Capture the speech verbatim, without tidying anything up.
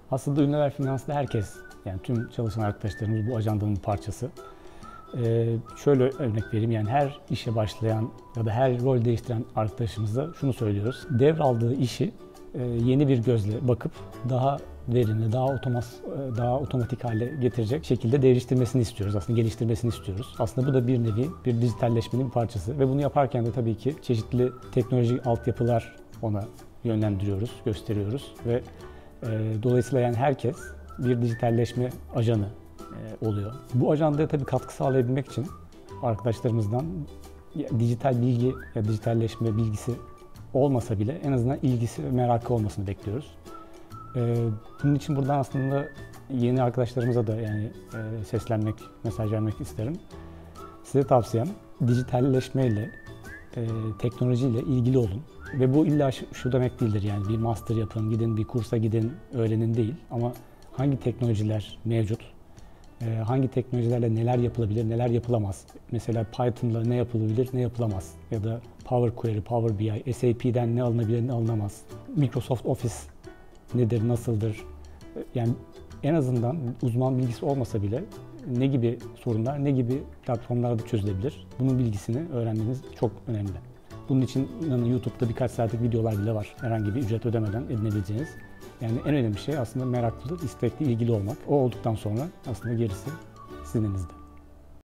Aslında Ünlüler Finans'ta herkes, yani tüm çalışan arkadaşlarımız bu ajandanın bir parçası. Ee, şöyle örnek vereyim, yani her işe başlayan ya da her rol değiştiren arkadaşımıza şunu söylüyoruz. Devraldığı işi e, yeni bir gözle bakıp daha verimli, daha otomas, daha otomatik hale getirecek şekilde değiştirmesini istiyoruz. Aslında geliştirmesini istiyoruz. Aslında bu da bir nevi bir dijitalleşmenin bir parçası ve bunu yaparken de tabii ki çeşitli teknolojik altyapılar ona yönlendiriyoruz, gösteriyoruz ve e, dolayısıyla yani herkes bir dijitalleşme ajanı e, oluyor. Bu ajandaya tabii katkı sağlayabilmek için arkadaşlarımızdan ya, dijital bilgi ya dijitalleşme bilgisi olmasa bile en azından ilgisi ve merakı olmasını bekliyoruz. Ee, bunun için buradan aslında yeni arkadaşlarımıza da yani e, seslenmek, mesaj vermek isterim. Size tavsiyem dijitalleşmeyle, e, teknolojiyle ilgili olun. Ve bu illa şu, şu demek değildir, yani bir master yapın, gidin bir kursa gidin, öğrenin değil. Ama hangi teknolojiler mevcut, e, hangi teknolojilerle neler yapılabilir, neler yapılamaz. Mesela Python'la ne yapılabilir, ne yapılamaz. Ya da Power Query, Power B I, S A P'den ne alınabilir, ne alınamaz. Microsoft Office nedir, nasıldır? Yani en azından uzman bilgisi olmasa bile ne gibi sorunlar, ne gibi platformlarda çözülebilir? Bunun bilgisini öğrenmeniz çok önemli. Bunun için inanın YouTube'da birkaç saatlik videolar bile var. Herhangi bir ücret ödemeden edinebileceğiniz. Yani en önemli şey aslında meraklı, istekli, ilgili olmak. O olduktan sonra aslında gerisi sizin elinizde.